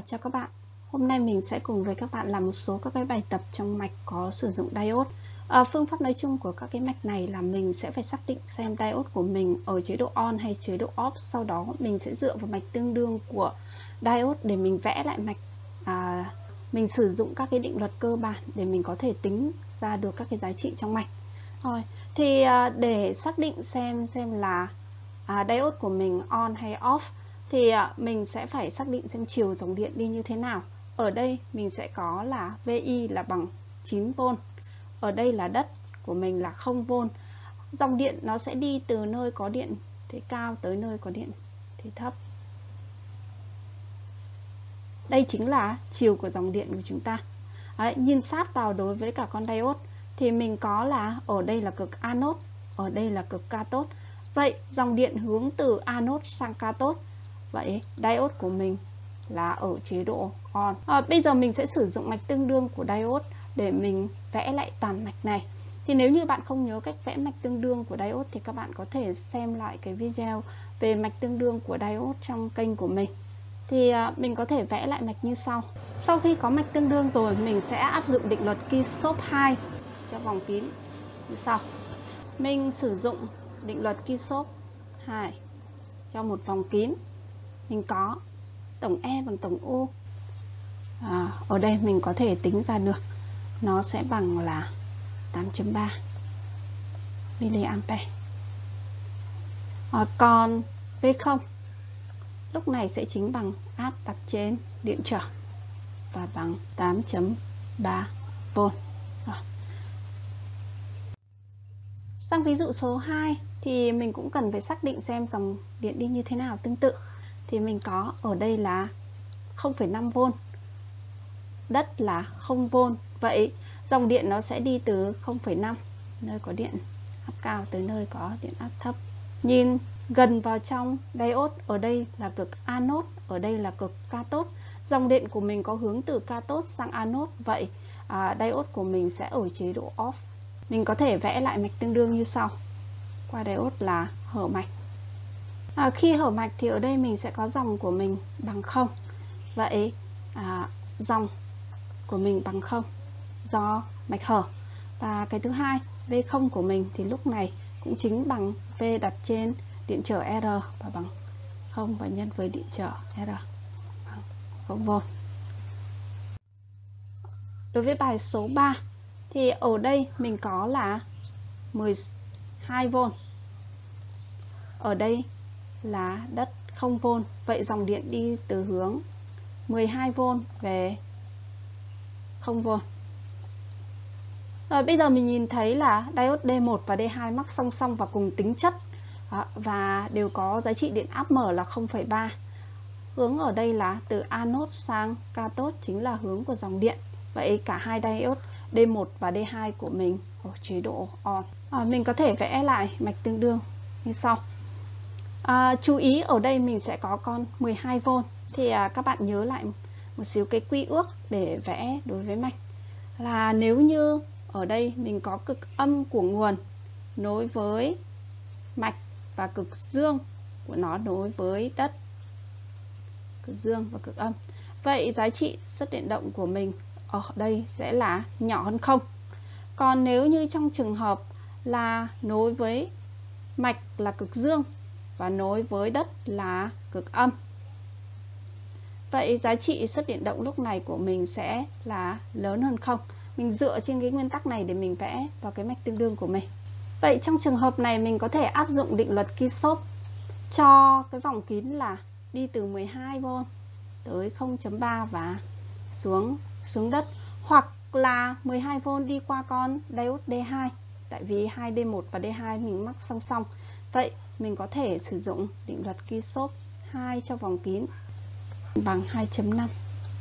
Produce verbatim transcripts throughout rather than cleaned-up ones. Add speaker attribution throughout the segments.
Speaker 1: chào các bạn. Hôm nay mình sẽ cùng với các bạn làm một số các cái bài tập trong mạch có sử dụng diode. À, phương pháp nói chung của các cái mạch này là mình sẽ phải xác định xem diode của mình ở chế độ on hay chế độ off. Sau đó mình sẽ dựa vào mạch tương đương của diode để mình vẽ lại mạch. À, mình sử dụng các cái định luật cơ bản để mình có thể tính ra được các cái giá trị trong mạch. Rồi, thì à, để xác định xem xem là à, diode của mình on hay off thì à, mình sẽ phải xác định xem chiều dòng điện đi như thế nào. Ở đây mình sẽ có là Vi là bằng chín vôn. Ở đây là đất của mình là không vôn. Dòng điện nó sẽ đi từ nơi có điện thế cao tới nơi có điện thế thấp. Đây chính là chiều của dòng điện của chúng ta. Đấy, nhìn sát vào đối với cả con diode thì mình có là ở đây là cực anode, ở đây là cực cathode. Vậy dòng điện hướng từ anode sang cathode. Vậy diode của mình là ở chế độ on. À, bây giờ mình sẽ sử dụng mạch tương đương của diode để mình vẽ lại toàn mạch này. Thì nếu như bạn không nhớ cách vẽ mạch tương đương của diode thì các bạn có thể xem lại cái video về mạch tương đương của diode trong kênh của mình. Thì à, mình có thể vẽ lại mạch như sau. Sau khi có mạch tương đương rồi, mình sẽ áp dụng định luật Kirchhoff hai cho vòng kín như sau. Mình sử dụng định luật Kirchhoff hai cho một vòng kín. Mình có tổng E bằng tổng U. À, ở đây mình có thể tính ra được nó sẽ bằng là tám chấm ba miliampere. À, còn V không lúc này sẽ chính bằng áp đặt trên điện trở và bằng tám chấm ba vôn. Sang ví dụ số hai thì mình cũng cần phải xác định xem dòng điện đi như thế nào tương tự. Thì mình có ở đây là không phẩy năm vôn, đất là không vôn. Vậy dòng điện nó sẽ đi từ không phẩy năm nơi có điện áp cao tới nơi có điện áp thấp. Nhìn gần vào trong diode, ở đây là cực anode, ở đây là cực cathode. Dòng điện của mình có hướng từ cathode sang anode. Vậy à, diode của mình sẽ ở chế độ off. Mình có thể vẽ lại mạch tương đương như sau. Qua diode là hở mạch. À, khi hở mạch thì ở đây mình sẽ có dòng của mình bằng không. Vậy à, dòng của mình bằng không do mạch hở. Và cái thứ hai, V không của mình thì lúc này cũng chính bằng V đặt trên điện trở R và bằng không và nhân với điện trở R bằng không vôn. Đối với bài số ba thì ở đây mình có là mười hai vôn. Ở đây là đất không vôn. Vậy dòng điện đi từ hướng mười hai vôn về không vôn. Rồi bây giờ mình nhìn thấy là diode D một và D hai mắc song song và cùng tính chất và đều có giá trị điện áp mở là không phẩy ba. Hướng ở đây là từ anode sang cathode chính là hướng của dòng điện. Vậy cả hai diode D một và D hai của mình ở chế độ on. À, mình có thể vẽ lại mạch tương đương như sau. À, chú ý ở đây mình sẽ có con mười hai vôn. Thì à, các bạn nhớ lại một xíu cái quy ước để vẽ đối với mạch là nếu như ở đây mình có cực âm của nguồn nối với mạch và cực dương của nó nối với đất, cực dương và cực âm. Vậy giá trị xuất điện động của mình ở đây sẽ là nhỏ hơn không. Còn nếu như trong trường hợp là nối với mạch là cực dương và nối với đất là cực âm, vậy giá trị xuất điện động lúc này của mình sẽ là lớn hơn không. Mình dựa trên cái nguyên tắc này để mình vẽ vào cái mạch tương đương của mình. Vậy trong trường hợp này mình có thể áp dụng định luật Kirchhoff cho cái vòng kín là đi từ mười hai vôn tới không chấm ba và xuống xuống đất, hoặc là mười hai vôn đi qua con diode D hai, tại vì hai D một và D hai mình mắc song song. Vậy mình có thể sử dụng định luật Kirchhoff hai cho vòng kín bằng hai chấm năm.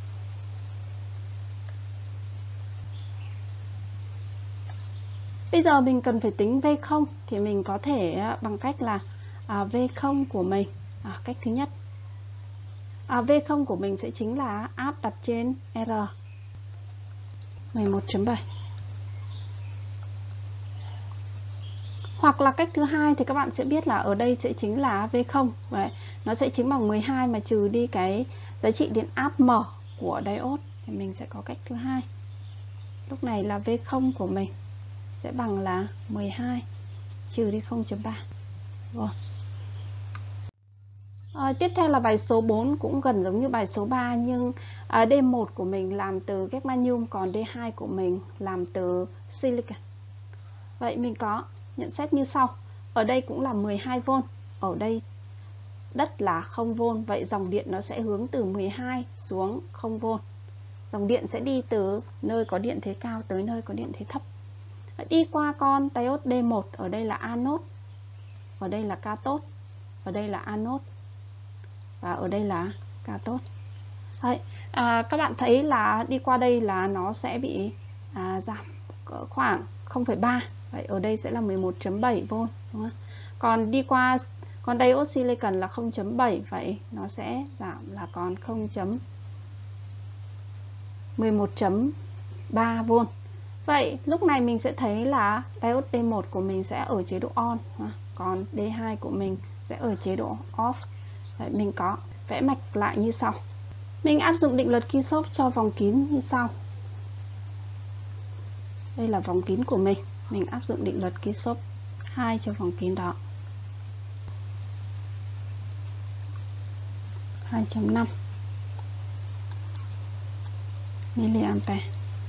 Speaker 1: Bây giờ mình cần phải tính V không thì mình có thể bằng cách là à, V không của mình, à, cách thứ nhất, à, V không của mình sẽ chính là áp đặt trên R mười một chấm bảy Hoặc là cách thứ hai thì các bạn sẽ biết là ở đây sẽ chính là V không. Đấy, nó sẽ chính bằng mười hai mà trừ đi cái giá trị điện áp M của diode. Thì mình sẽ có cách thứ hai. Lúc này là V không của mình sẽ bằng là mười hai trừ đi không chấm ba. Rồi. À, tiếp theo là bài số bốn, cũng gần giống như bài số ba, nhưng à, D một của mình làm từ germanium, còn D hai của mình làm từ silicon. Vậy mình có nhận xét như sau. Ở đây cũng là mười hai vôn, ở đây đất là không vôn, vậy dòng điện nó sẽ hướng từ mười hai xuống không vôn. Dòng điện sẽ đi từ nơi có điện thế cao tới nơi có điện thế thấp. Đi qua con diode D một, ở đây là anode, ở đây là cathode, ở đây là anode và ở đây là cathode. Đấy, à, các bạn thấy là đi qua đây là nó sẽ bị à, giảm khoảng không phẩy ba. Vậy ở đây sẽ là mười một chấm bảy vôn, đúng không? Còn đi qua con diode silicon là không chấm bảy, vậy nó sẽ giảm là còn không chấm mười một chấm ba vôn. Vậy lúc này mình sẽ thấy là diode D một của mình sẽ ở chế độ on, còn D hai của mình sẽ ở chế độ off. Vậy mình có vẽ mạch lại như sau. Mình áp dụng định luật Kirchhoff cho vòng kín như sau. Đây là vòng kín của mình. Mình áp dụng định luật Kirchhoff hai cho vòng kín đó. hai chấm năm miliampere.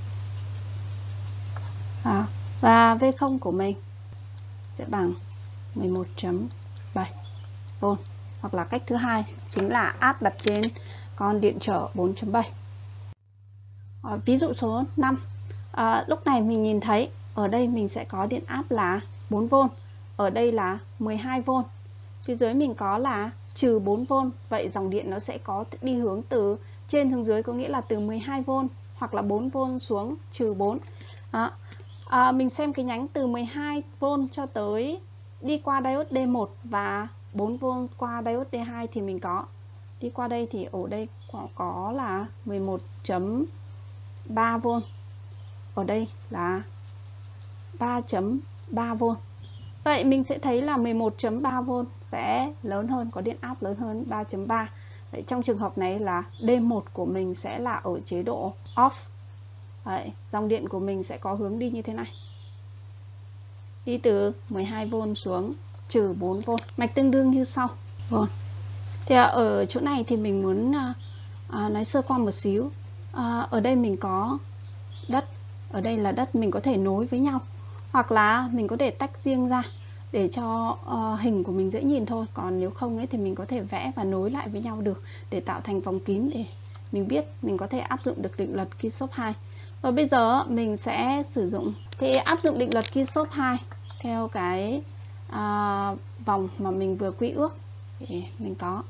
Speaker 1: À, và V không của mình sẽ bằng mười một chấm bảy vôn. Hoặc là cách thứ hai chính là áp đặt trên con điện trở bốn chấm bảy. À, ví dụ số năm. À, lúc này mình nhìn thấy ở đây mình sẽ có điện áp là bốn vôn, ở đây là mười hai vôn. Phía dưới mình có là trừ bốn vôn, vậy dòng điện nó sẽ có đi hướng từ trên xuống dưới, có nghĩa là từ mười hai vôn hoặc là bốn vôn xuống trừ bốn. Đó. À, mình xem cái nhánh từ mười hai vôn cho tới đi qua diode D một và bốn vôn qua diode D hai thì mình có đi qua đây thì ở đây có, có là mười một chấm ba vôn, ở đây là ba chấm ba vôn. Vậy mình sẽ thấy là mười một chấm ba vôn sẽ lớn hơn, có điện áp lớn hơn ba chấm ba. Vậy trong trường hợp này là D một của mình sẽ là ở chế độ off. Đấy, dòng điện của mình sẽ có hướng đi như thế này, đi từ mười hai vôn xuống trừ bốn vôn. Mạch tương đương như sau. Vâng. Thì ở chỗ này thì mình muốn à, nói sơ qua một xíu. À, ở đây mình có đất, ở đây là đất, mình có thể nối với nhau, hoặc là mình có thể tách riêng ra để cho uh, hình của mình dễ nhìn thôi. Còn nếu không ấy thì mình có thể vẽ và nối lại với nhau được để tạo thành vòng kín, để mình biết mình có thể áp dụng được định luật Kirchhoff hai. Và bây giờ mình sẽ sử dụng thì áp dụng định luật Kirchhoff hai theo cái uh, vòng mà mình vừa quy ước để mình có.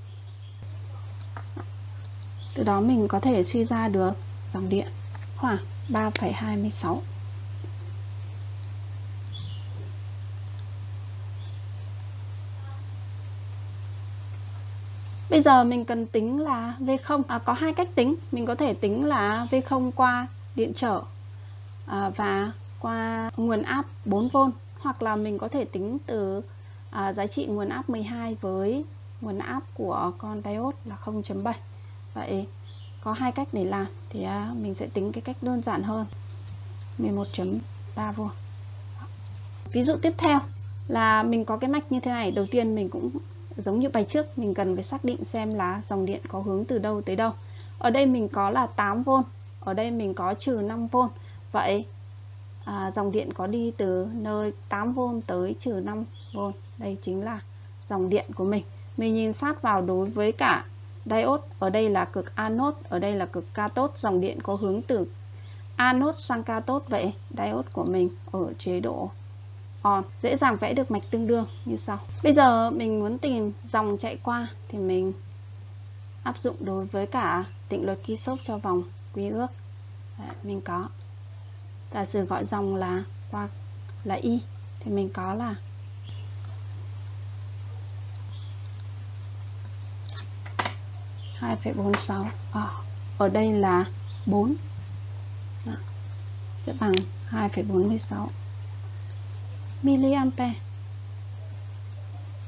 Speaker 1: Từ đó mình có thể suy ra được dòng điện khoảng ba phẩy hai mươi sáu. Bây giờ mình cần tính là V không. À, có hai cách tính. Mình có thể tính là V không qua điện trở à, và qua nguồn áp bốn vôn, hoặc là mình có thể tính từ à, giá trị nguồn áp mười hai với nguồn áp của con diode là không chấm bảy. Vậy có hai cách để làm thì à, mình sẽ tính cái cách đơn giản hơn, mười một chấm ba vôn. Ví dụ tiếp theo là mình có cái mạch như thế này. Đầu tiên mình cũng giống như bài trước, mình cần phải xác định xem là dòng điện có hướng từ đâu tới đâu. Ở đây mình có là tám vôn, ở đây mình có trừ năm vôn. Vậy à, dòng điện có đi từ nơi tám vôn tới trừ năm vôn. Đây chính là dòng điện của mình. Mình nhìn sát vào đối với cả diode, ở đây là cực anode, ở đây là cực cathode, dòng điện có hướng từ anode sang cathode. Vậy diode của mình ở chế độ on. Dễ dàng vẽ được mạch tương đương như sau. Bây giờ mình muốn tìm dòng chạy qua thì mình áp dụng đối với cả định luật Kirchhoff cho vòng quy ước. Đấy, mình có giả sử gọi dòng là qua là I thì mình có là hai phẩy bốn sáu. À, ở đây là bốn. Đó, sẽ bằng hai phẩy bốn mươi sáu miliampere.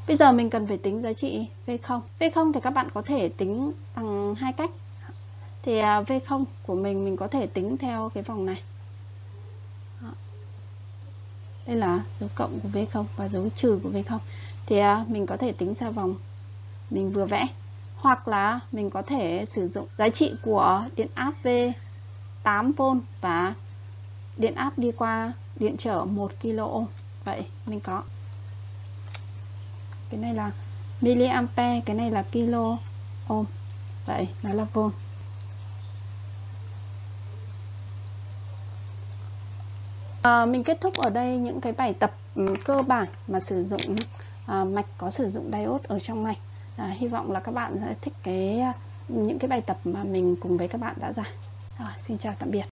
Speaker 1: Bây giờ mình cần phải tính giá trị V không. V không thì các bạn có thể tính bằng hai cách. Thì V không của mình mình có thể tính theo cái vòng này. Đây là dấu cộng của V không và dấu trừ của V không. Thì mình có thể tính ra vòng mình vừa vẽ. Hoặc là mình có thể sử dụng giá trị của điện áp V tám vôn và điện áp đi qua điện trở một ki lô ôm. Vậy mình có cái này là miliampere, cái này là kilo ôm. Vậy nó là vôn. À, mình kết thúc ở đây những cái bài tập cơ bản mà sử dụng à, mạch có sử dụng diode ở trong mạch. À, hy vọng là các bạn sẽ thích cái những cái bài tập mà mình cùng với các bạn đã ra. À, xin chào tạm biệt.